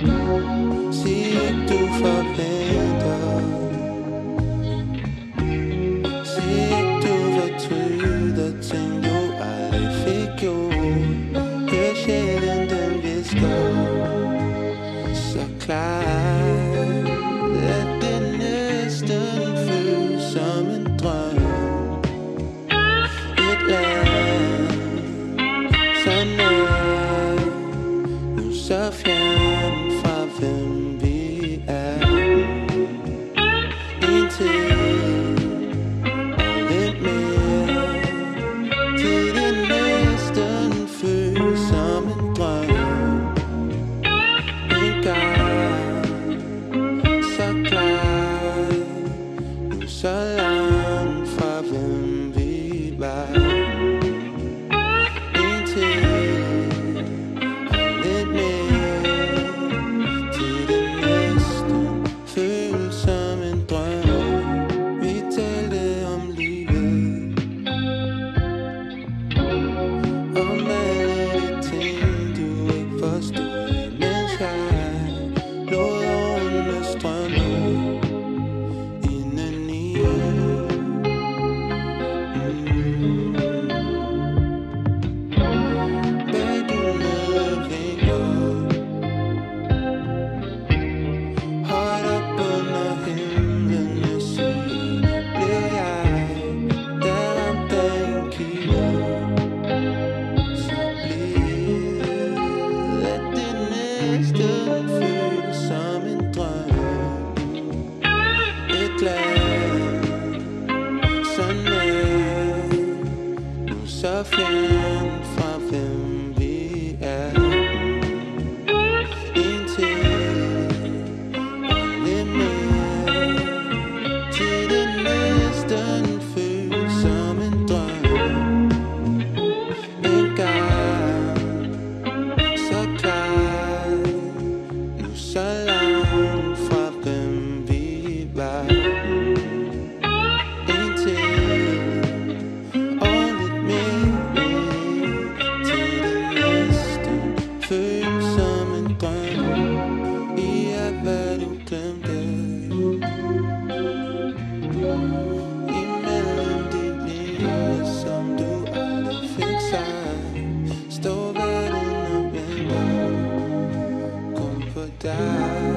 Sig ikke du forventer. Sig ikke du fortryder ting du aldrig fik gjort. Hør sjælen den visker så klart, at det næsten føles som en drøm. Et land så nær, nu så fjern fra hvem vi er. En til og lidt mere, til det næsten føles som en drøm. En gang så klar, nu så langt fra hvem vi var. En til og lidt mere, til det næsten føles som en drøm. Vi talte om livet, om alle de ting du ikke forstod, mens jeg lod årene strømme indeni. Bag dine vinger, højt op under himlen syg, blev jeg der ramt af en kilde. Så bliv, at det næsten føles som en drøm. Et land så nær, nu så fjern fra hvem vi er. En til og lidt mere, til det næsten føles som en drøm. En gang så klar, nu så langt fra hvem vi var. En til og lidt mere, til det næsten føles som en drøm. I er hvad du glemte, imellem de linjer som du aldrig fik sagt. Står verden og venter kun på dig.